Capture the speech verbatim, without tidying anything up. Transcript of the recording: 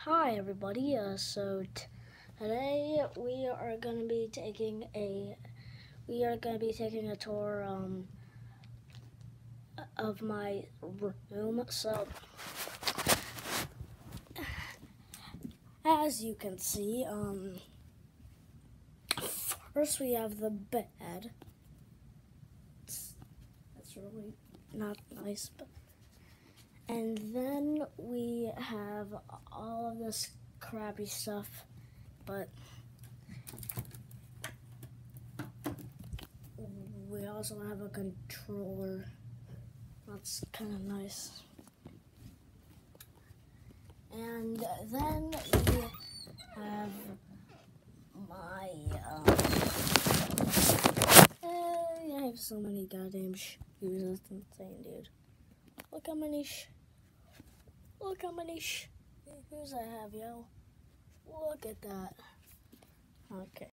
Hi everybody, uh, so t today we are going to be taking a we are going to be taking a tour um of my room. So as you can see, um first we have the bed. It's, that's really not nice, but and then we have all of this crappy stuff, but we also have a controller. That's kind of nice. And then we have my, um, eh, I have so many goddamn shoes, it's insane, dude. Look how many sh- look how many sh- shoes I have, yo. Look at that. Okay.